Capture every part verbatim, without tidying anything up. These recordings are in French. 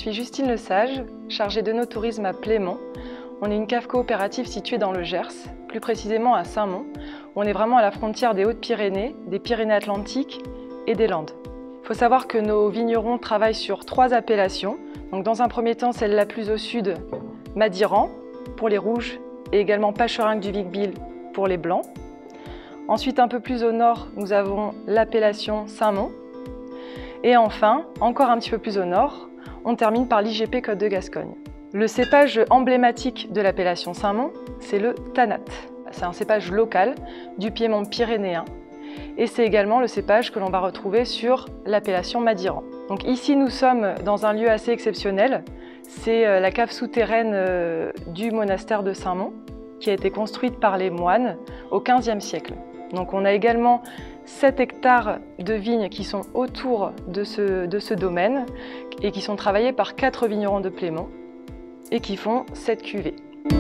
suis Justine Lesage, chargée d'œnotourisme à Plémont. On est une cave coopérative située dans le Gers, plus précisément à Saint-Mont, où on est vraiment à la frontière des Hautes-Pyrénées, des Pyrénées-Atlantiques et des Landes. Il faut savoir que nos vignerons travaillent sur trois appellations. Donc dans un premier temps, celle la plus au sud, Madiran, pour les rouges, et également Pacherinck du Vic-Bilh pour les blancs. Ensuite, un peu plus au nord, nous avons l'appellation Saint-Mont. Et enfin, encore un petit peu plus au nord, on termine par l'I G P Côte de Gascogne. Le cépage emblématique de l'appellation Saint-Mont, c'est le Tannat. C'est un cépage local du Piémont pyrénéen et c'est également le cépage que l'on va retrouver sur l'appellation Madiran. Donc ici, nous sommes dans un lieu assez exceptionnel. C'est la cave souterraine du monastère de Saint-Mont qui a été construite par les moines au quinzième siècle. Donc on a également sept hectares de vignes qui sont autour de ce, de ce domaine et qui sont travaillés par quatre vignerons de Plémont et qui font sept cuvées.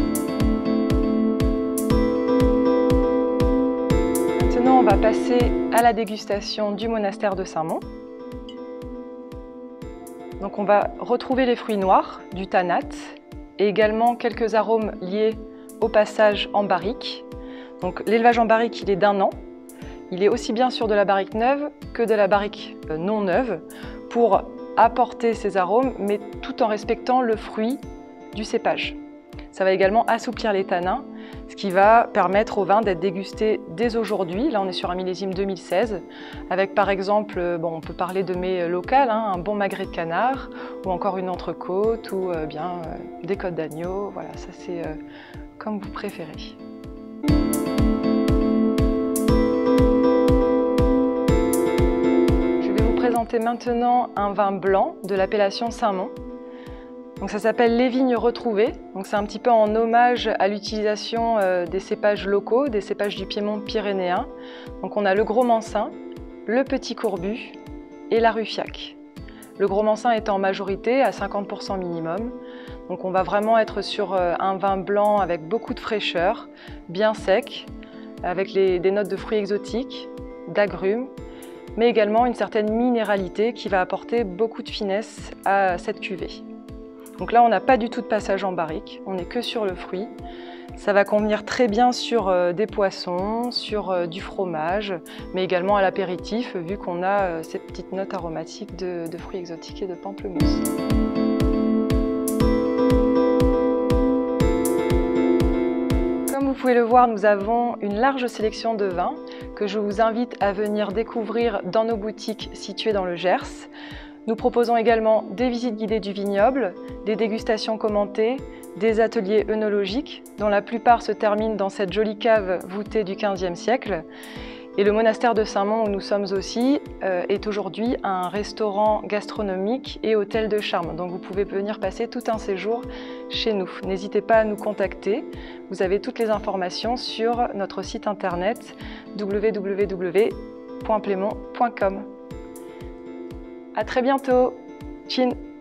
Maintenant, on va passer à la dégustation du monastère de Saint-Mont. Donc on va retrouver les fruits noirs du Tannat et également quelques arômes liés au passage en barrique. Donc l'élevage en barrique, il est d'un an. Il est aussi bien sur de la barrique neuve que de la barrique non neuve pour apporter ces arômes, mais tout en respectant le fruit du cépage. Ça va également assouplir les tanins, ce qui va permettre au vin d'être dégusté dès aujourd'hui. Là, on est sur un millésime deux mille seize, avec par exemple, bon, on peut parler de mets locales, hein, un bon magret de canard, ou encore une entrecôte, ou euh, bien euh, des côtes d'agneau. Voilà, ça c'est euh, comme vous préférez. Je vais vous présenter maintenant un vin blanc de l'appellation Saint-Mont. Donc ça s'appelle Les Vignes Retrouvées. Donc c'est un petit peu en hommage à l'utilisation euh, des cépages locaux, des cépages du Piémont pyrénéen. Donc on a le Gros Mansin, le Petit Courbu et la Ruffiac. Le Gros Mansin étant en majorité à cinquante pour cent minimum. Donc on va vraiment être sur euh, un vin blanc avec beaucoup de fraîcheur, bien sec, avec les, des notes de fruits exotiques, d'agrumes, mais également une certaine minéralité qui va apporter beaucoup de finesse à cette cuvée. Donc là, on n'a pas du tout de passage en barrique, on n'est que sur le fruit. Ça va convenir très bien sur euh, des poissons, sur euh, du fromage, mais également à l'apéritif, vu qu'on a euh, ces petites notes aromatiques de, de fruits exotiques et de pamplemousse. Comme vous pouvez le voir, nous avons une large sélection de vins que je vous invite à venir découvrir dans nos boutiques situées dans le Gers. Nous proposons également des visites guidées du vignoble, des dégustations commentées, des ateliers œnologiques, dont la plupart se terminent dans cette jolie cave voûtée du quinzième siècle. Et le monastère de Saint-Mont, où nous sommes aussi, euh, est aujourd'hui un restaurant gastronomique et hôtel de charme. Donc vous pouvez venir passer tout un séjour chez nous. N'hésitez pas à nous contacter. Vous avez toutes les informations sur notre site internet w w w point plémont point com. À très bientôt. Chin.